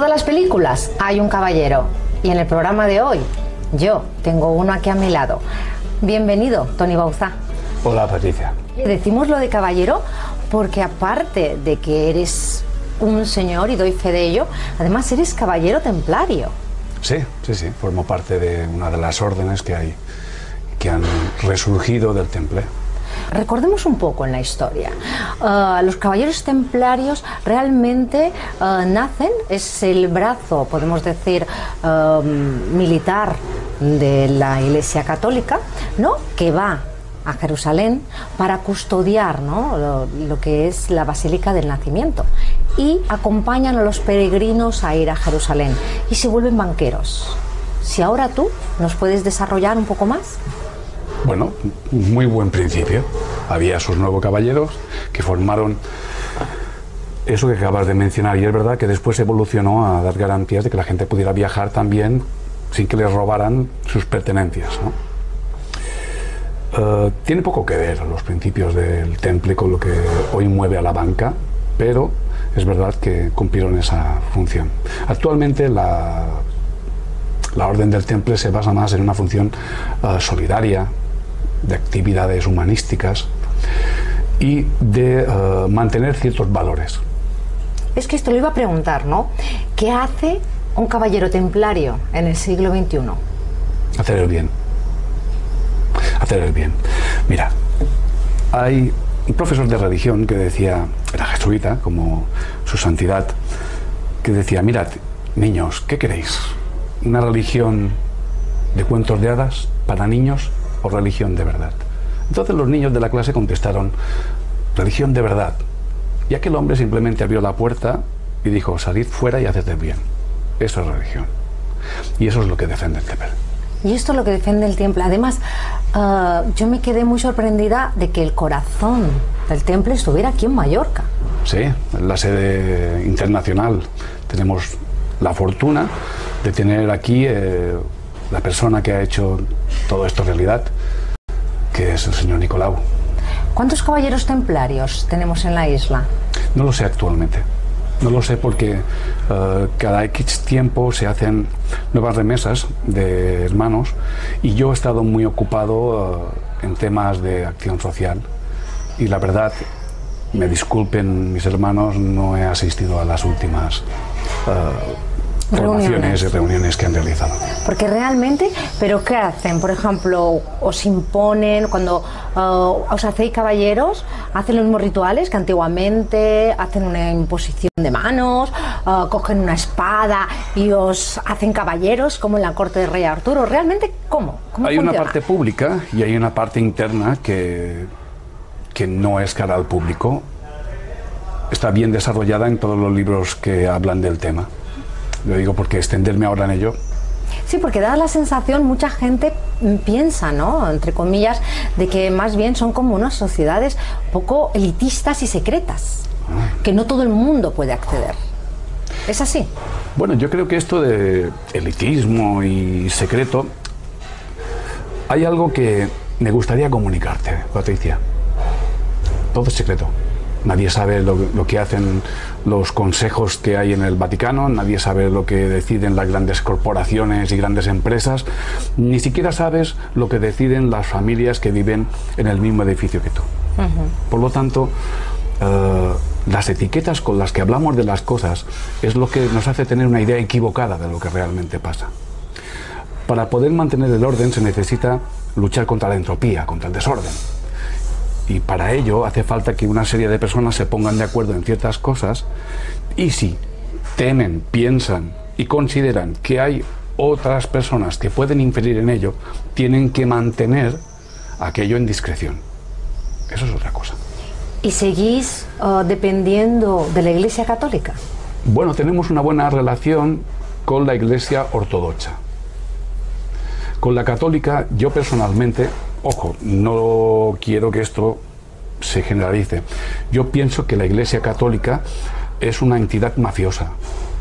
todas las películas hay un caballero y en el programa de hoy yo tengo uno aquí a mi lado. Bienvenido, Toni Bauzá. Hola, Patricia. Decimos lo de caballero porque aparte de que eres un señor y doy fe de ello, además eres caballero templario. Sí, formo parte de una de las órdenes que hay, que han resurgido del temple. Recordemos un poco en la historia. Los caballeros templarios realmente nacen, es el brazo, podemos decir, militar de la Iglesia Católica, ¿no?, que va a Jerusalén para custodiar, ¿no?, lo que es la Basílica del Nacimiento, y acompañan a los peregrinos a ir a Jerusalén y se vuelven banqueros. Si ahora tú nos puedes desarrollar un poco más. Bueno, muy buen principio. Había sus nuevos caballeros que formaron eso que acabas de mencionar, y es verdad que después evolucionó a dar garantías de que la gente pudiera viajar también sin que les robaran sus pertenencias, ¿no? Tiene poco que ver los principios del temple con lo que hoy mueve a la banca, pero es verdad que cumplieron esa función. Actualmente la orden del temple se basa más en una función solidaria, de actividades humanísticas y de mantener ciertos valores. Es que esto lo iba a preguntar, ¿no? ¿Qué hace un caballero templario en el siglo XXI? Hacer el bien. Hacer el bien. Mira, hay un profesor de religión que decía, era jesuita, como su santidad, que decía: mirad, niños, ¿qué queréis? ¿Una religión de cuentos de hadas para niños o religión de verdad? Entonces los niños de la clase contestaron: religión de verdad. Y aquel hombre simplemente abrió la puerta y dijo: salid fuera y haced el bien. Eso es religión. Y eso es lo que defiende el temple. Y esto es lo que defiende el temple. Además, yo me quedé muy sorprendida de que el corazón del temple estuviera aquí en Mallorca. Sí, en la sede internacional. Tenemos la fortuna de tener aquí la persona que ha hecho todo esto realidad, que es el señor Nicolau. ¿Cuántos caballeros templarios tenemos en la isla? No lo sé actualmente. No lo sé porque cada X tiempo se hacen nuevas remesas de hermanos y yo he estado muy ocupado en temas de acción social y la verdad, me disculpen mis hermanos, no he asistido a las últimas formaciones y reuniones que han realizado. Porque realmente, ¿pero qué hacen? Por ejemplo, os imponen, cuando os hacéis caballeros, hacen los mismos rituales que antiguamente, hacen una imposición de manos, cogen una espada y os hacen caballeros, como en la corte del rey Arturo. ¿Realmente cómo? ¿Cómo hay funciona? una parte pública y hay una parte interna que no es cara al público. Está bien desarrollada en todos los libros que hablan del tema. Lo digo porque extenderme ahora en ello. Sí, porque da la sensación, mucha gente piensa, ¿no?, entre comillas, de que más bien son como unas sociedades poco elitistas y secretas, que no todo el mundo puede acceder. ¿Es así? Bueno, yo creo que esto de elitismo y secreto, hay algo que me gustaría comunicarte, Patricia. Todo es secreto. Nadie sabe lo que hacen los consejos que hay en el Vaticano, nadie sabe lo que deciden las grandes corporaciones y grandes empresas, ni siquiera sabes lo que deciden las familias que viven en el mismo edificio que tú. Por lo tanto, las etiquetas con las que hablamos de las cosas es lo que nos hace tener una idea equivocada de lo que realmente pasa. Para poder mantener el orden se necesita luchar contra la entropía, contra el desorden. Y para ello hace falta que una serie de personas se pongan de acuerdo en ciertas cosas y si temen, piensan y consideran que hay otras personas que pueden inferir en ello, tienen que mantener aquello en discreción. Eso es otra cosa. ¿Y seguís dependiendo de la Iglesia Católica? Bueno, tenemos una buena relación con la Iglesia Ortodoxa. Con la Católica, yo personalmente, ojo, no quiero que esto se generalice. Yo pienso que la Iglesia Católica es una entidad mafiosa.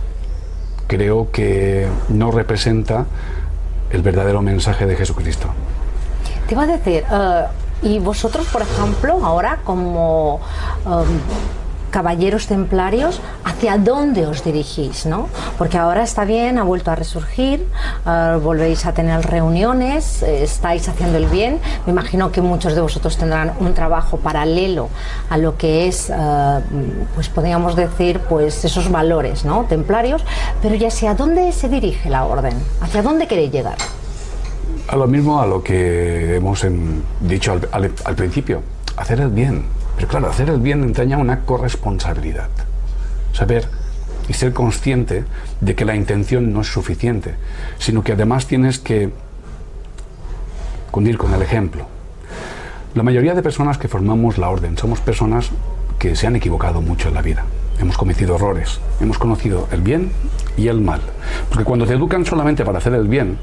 Creo que no representa el verdadero mensaje de Jesucristo. Te iba a decir, y vosotros, por ejemplo, ahora como caballeros templarios, ¿hacia dónde os dirigís, no? Porque ahora está bien, ha vuelto a resurgir, volvéis a tener reuniones, estáis haciendo el bien. Me imagino que muchos de vosotros tendrán un trabajo paralelo a lo que es, pues podríamos decir, pues esos valores, ¿no?, templarios. Pero ¿y hacia dónde se dirige la orden? ¿Hacia dónde queréis llegar? A lo mismo a lo que hemos dicho al principio, hacer el bien. Pero claro, hacer el bien entraña una corresponsabilidad. Saber y ser consciente de que la intención no es suficiente, sino que además tienes que cundir con el ejemplo. La mayoría de personas que formamos la orden somos personas que se han equivocado mucho en la vida. Hemos cometido errores, hemos conocido el bien y el mal. Porque cuando te educan solamente para hacer el bien,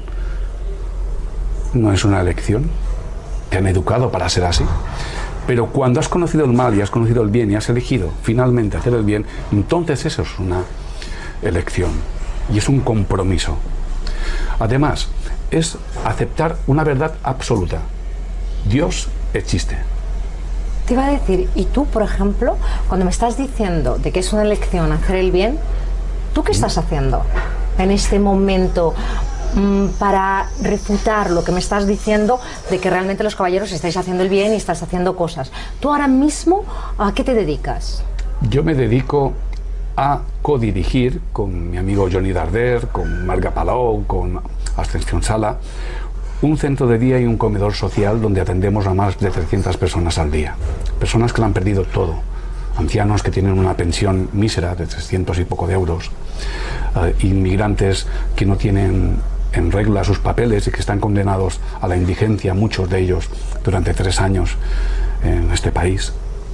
no es una elección, te han educado para ser así. Pero cuando has conocido el mal y has conocido el bien y has elegido finalmente hacer el bien, entonces eso es una elección y es un compromiso. Además, es aceptar una verdad absoluta. Dios existe. Te iba a decir, y tú, por ejemplo, cuando me estás diciendo de que es una elección hacer el bien, ¿tú qué estás haciendo en este momento para refutar lo que me estás diciendo de que realmente los caballeros estáis haciendo el bien y estás haciendo cosas? ¿Tú ahora mismo a qué te dedicas? Yo me dedico a codirigir con mi amigo Johnny Darder, con Marga Palau, con Ascensión Sala, un centro de día y un comedor social donde atendemos a más de 300 personas al día. Personas que lo han perdido todo. Ancianos que tienen una pensión mísera de 300 y poco de euros. Inmigrantes que no tienen en regla sus papeles y que están condenados a la indigencia, muchos de ellos, durante 3 años en este país.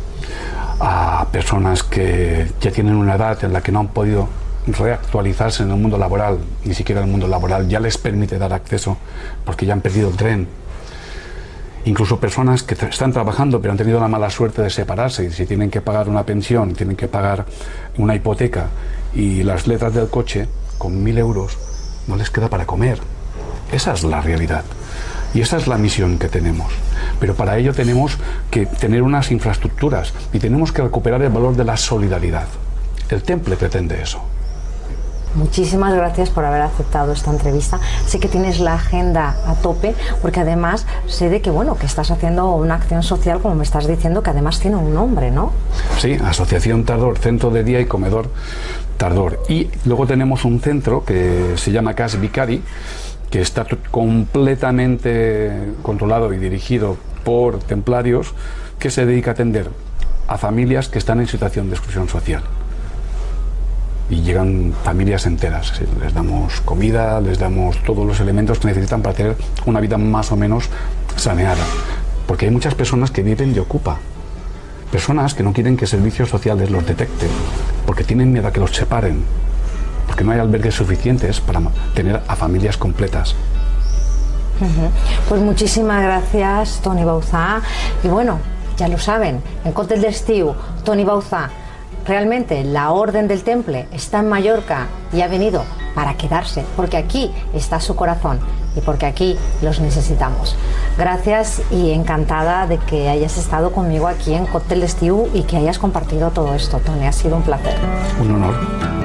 A personas que ya tienen una edad en la que no han podido reactualizarse en el mundo laboral, ni siquiera el mundo laboral ya les permite dar acceso porque ya han perdido el tren. Incluso personas que están trabajando pero han tenido la mala suerte de separarse y si tienen que pagar una pensión, tienen que pagar una hipoteca y las letras del coche, con 1000 euros no les queda para comer. Esa es la realidad y esa es la misión que tenemos. Pero para ello tenemos que tener unas infraestructuras y tenemos que recuperar el valor de la solidaridad. El Temple pretende eso. Muchísimas gracias por haber aceptado esta entrevista. Sé que tienes la agenda a tope, porque además sé de que, bueno, que estás haciendo una acción social, como me estás diciendo, que además tiene un nombre, ¿no? Sí, Asociación Tardor, Centro de Día y Comedor Tardor. Y luego tenemos un centro que se llama Cas Vicari, que está completamente controlado y dirigido por templarios, que se dedica a atender a familias que están en situación de exclusión social. Y llegan familias enteras, les damos comida, les damos todos los elementos que necesitan para tener una vida más o menos saneada. Porque hay muchas personas que viven de ocupa, personas que no quieren que servicios sociales los detecten, porque tienen miedo a que los separen, porque no hay albergues suficientes para tener a familias completas. Pues muchísimas gracias, Toni Bauzá. Y bueno, ya lo saben, en Cóctel d'Estiu, Toni Bauzá. Realmente la Orden del Temple está en Mallorca y ha venido para quedarse, porque aquí está su corazón y porque aquí los necesitamos. Gracias y encantada de que hayas estado conmigo aquí en Cóctel d'Estiu y que hayas compartido todo esto, Toni. Ha sido un placer. Un honor.